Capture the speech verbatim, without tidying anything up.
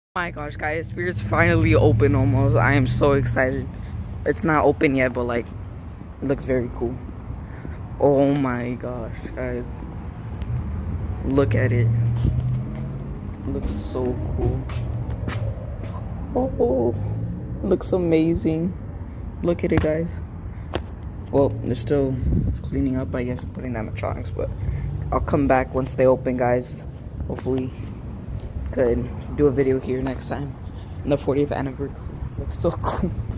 My gosh, guys, Spirit's finally open almost. I am so excited. It's not open yet, but like, it looks very cool. Oh my gosh, guys. Look at it. It looks so cool. Oh, looks amazing. Look at it, guys. Well, they're still cleaning up, I guess, putting animatronics, but I'll come back once they open, guys. Hopefully, could do a video here next time. On the fortieth anniversary. Looks so cool.